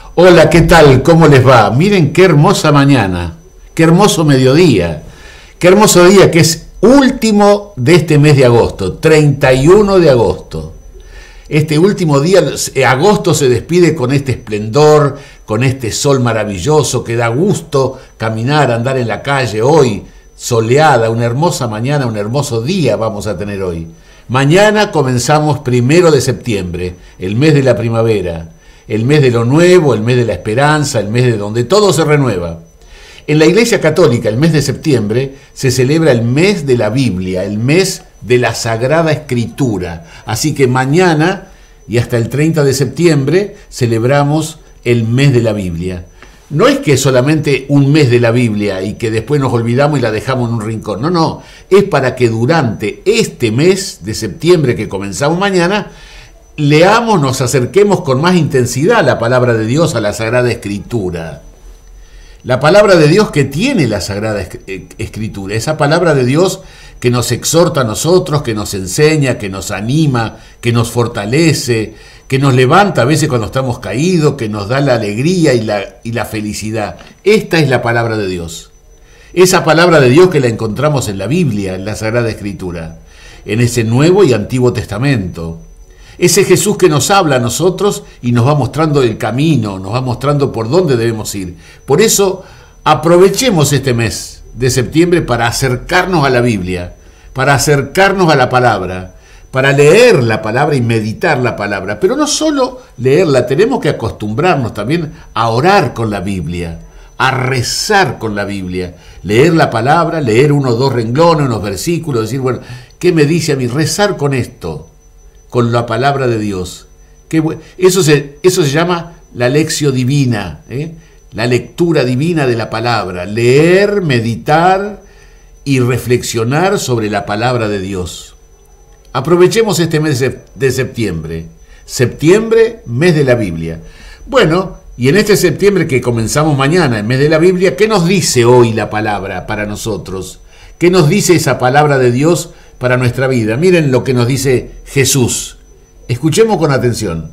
Hola, ¿qué tal? ¿Cómo les va? Miren qué hermosa mañana, qué hermoso mediodía, qué hermoso día que es último de este mes de agosto, 31 de agosto. Este último día, agosto se despide con este esplendor, con este sol maravilloso que da gusto caminar, andar en la calle hoy, soleada, una hermosa mañana, un hermoso día vamos a tener hoy. Mañana comenzamos 1 de septiembre, el mes de la primavera, el mes de lo nuevo, el mes de la esperanza, el mes de donde todo se renueva. En la Iglesia Católica, el mes de septiembre, se celebra el mes de la Biblia, el mes de la Sagrada Escritura. Así que mañana y hasta el 30 de septiembre celebramos el mes de la Biblia. No es que es solamente un mes de la Biblia y que después nos olvidamos y la dejamos en un rincón. No, es para que durante este mes de septiembre que comenzamos mañana, leamos, nos acerquemos con más intensidad a la palabra de Dios, a la Sagrada Escritura. La palabra de Dios que tiene la Sagrada Escritura, esa palabra de Dios que nos exhorta a nosotros, que nos enseña, que nos anima, que nos fortalece, que nos levanta a veces cuando estamos caídos, que nos da la alegría y la felicidad. Esta es la palabra de Dios. Esa palabra de Dios que la encontramos en la Biblia, en la Sagrada Escritura, en ese Nuevo y Antiguo Testamento. Ese Jesús que nos habla a nosotros y nos va mostrando el camino, nos va mostrando por dónde debemos ir. Por eso, aprovechemos este mes de septiembre para acercarnos a la Biblia, para acercarnos a la palabra, para leer la palabra y meditar la palabra. Pero no solo leerla, tenemos que acostumbrarnos también a orar con la Biblia, a rezar con la Biblia, leer la palabra, leer 1 o 2 renglones, unos versículos, decir, bueno, ¿qué me dice a mí? Rezar con esto, con la palabra de Dios. Eso se llama la lección divina, la lectura divina de la palabra. Leer, meditar y reflexionar sobre la palabra de Dios. Aprovechemos este mes de septiembre. Septiembre, mes de la Biblia. Bueno, y en este septiembre que comenzamos mañana, el mes de la Biblia, ¿qué nos dice hoy la palabra para nosotros? ¿Qué nos dice esa palabra de Dios para nuestra vida? Miren lo que nos dice Jesús. Escuchemos con atención.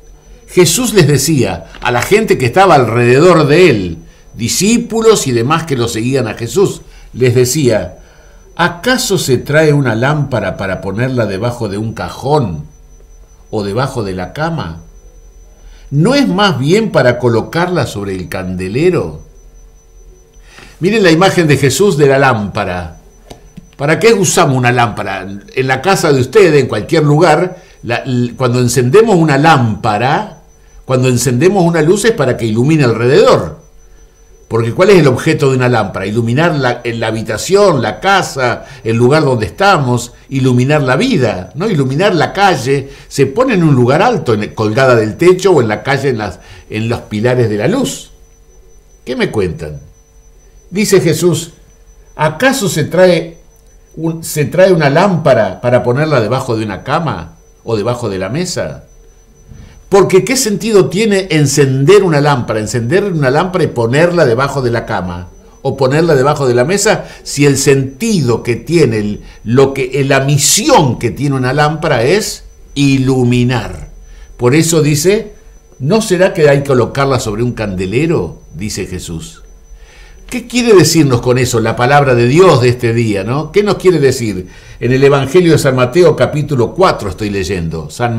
Jesús les decía a la gente que estaba alrededor de él, discípulos y demás que lo seguían a Jesús, les decía, ¿acaso se trae una lámpara para ponerla debajo de un cajón o debajo de la cama? ¿No es más bien para colocarla sobre el candelero? Miren la imagen de Jesús de la lámpara. ¿Para qué usamos una lámpara? En la casa de ustedes, en cualquier lugar, cuando encendemos una lámpara, cuando encendemos una luz es para que ilumine alrededor. Porque ¿cuál es el objeto de una lámpara? Iluminar la habitación, la casa, el lugar donde estamos, iluminar la vida, ¿no? Iluminar la calle. Se pone en un lugar alto, colgada del techo o en la calle, en los pilares de la luz. ¿Qué me cuentan? Dice Jesús, ¿acaso se trae una lámpara para ponerla debajo de una cama o debajo de la mesa? Porque ¿qué sentido tiene encender una lámpara y ponerla debajo de la cama o ponerla debajo de la mesa si el sentido que tiene, la misión que tiene una lámpara es iluminar? Por eso dice, ¿no será que hay que colocarla sobre un candelero? Dice Jesús. ¿Qué quiere decirnos con eso la palabra de Dios de este día, ¿no? ¿Qué nos quiere decir? En el Evangelio de San Mateo capítulo 4 estoy leyendo, San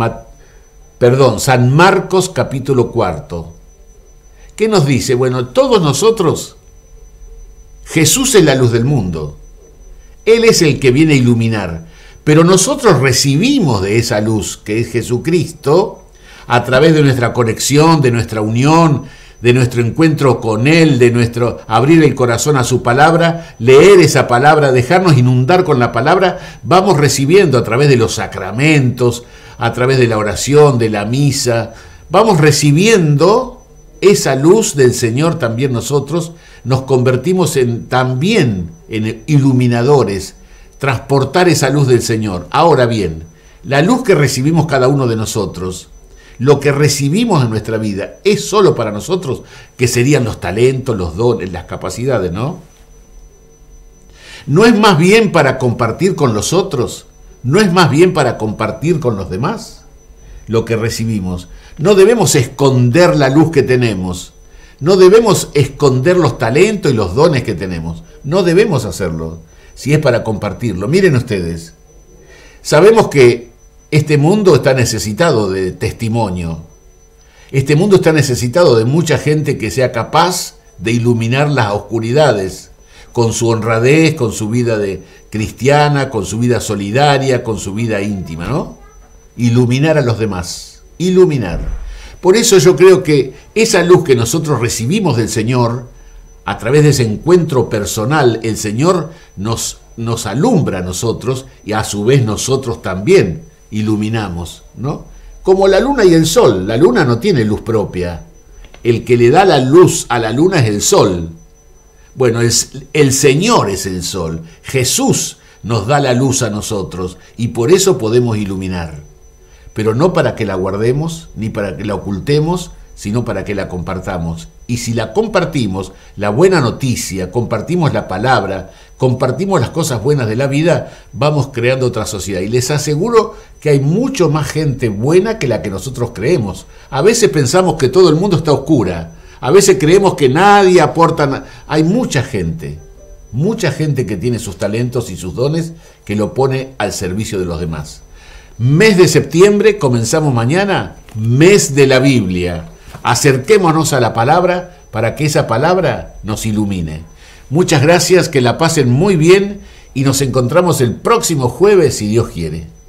Marcos capítulo 4. ¿Qué nos dice? Bueno, todos nosotros, Jesús es la luz del mundo. Él es el que viene a iluminar, pero nosotros recibimos de esa luz que es Jesucristo a través de nuestra conexión, de nuestra unión, de nuestro encuentro con Él, de nuestro abrir el corazón a su palabra, leer esa palabra, dejarnos inundar con la palabra, vamos recibiendo a través de los sacramentos, a través de la oración, de la misa, vamos recibiendo esa luz del Señor también nosotros, nos convertimos también en iluminadores, transportar esa luz del Señor. Ahora bien, la luz que recibimos cada uno de nosotros, lo que recibimos en nuestra vida, es solo para nosotros, que serían los talentos, los dones, las capacidades, ¿no? ¿No es más bien para compartir con los otros? ¿No es más bien para compartir con los demás lo que recibimos? No debemos esconder la luz que tenemos. No debemos esconder los talentos y los dones que tenemos. No debemos hacerlo, si es para compartirlo. Miren ustedes, sabemos que este mundo está necesitado de testimonio. Este mundo está necesitado de mucha gente que sea capaz de iluminar las oscuridades con su honradez, con su vida de cristiana, con su vida solidaria, con su vida íntima, ¿no? Iluminar a los demás, iluminar. Por eso yo creo que esa luz que nosotros recibimos del Señor, a través de ese encuentro personal, el Señor nos alumbra a nosotros y a su vez nosotros también iluminamos, ¿no? Como la luna y el sol. La luna no tiene luz propia. El que le da la luz a la luna es el sol. Bueno, el Señor es el sol. Jesús nos da la luz a nosotros y por eso podemos iluminar. Pero no para que la guardemos, ni para que la ocultemos, sino para que la compartamos. Y si la compartimos, la buena noticia, compartimos la palabra, compartimos las cosas buenas de la vida, vamos creando otra sociedad. Y les aseguro que hay mucho más gente buena que la que nosotros creemos. A veces pensamos que todo el mundo está oscura. A veces creemos que nadie aporta nada. Hay mucha gente que tiene sus talentos y sus dones que lo pone al servicio de los demás. Mes de septiembre, comenzamos mañana, mes de la Biblia. Acerquémonos a la palabra para que esa palabra nos ilumine. Muchas gracias, que la pasen muy bien y nos encontramos el próximo jueves si Dios quiere.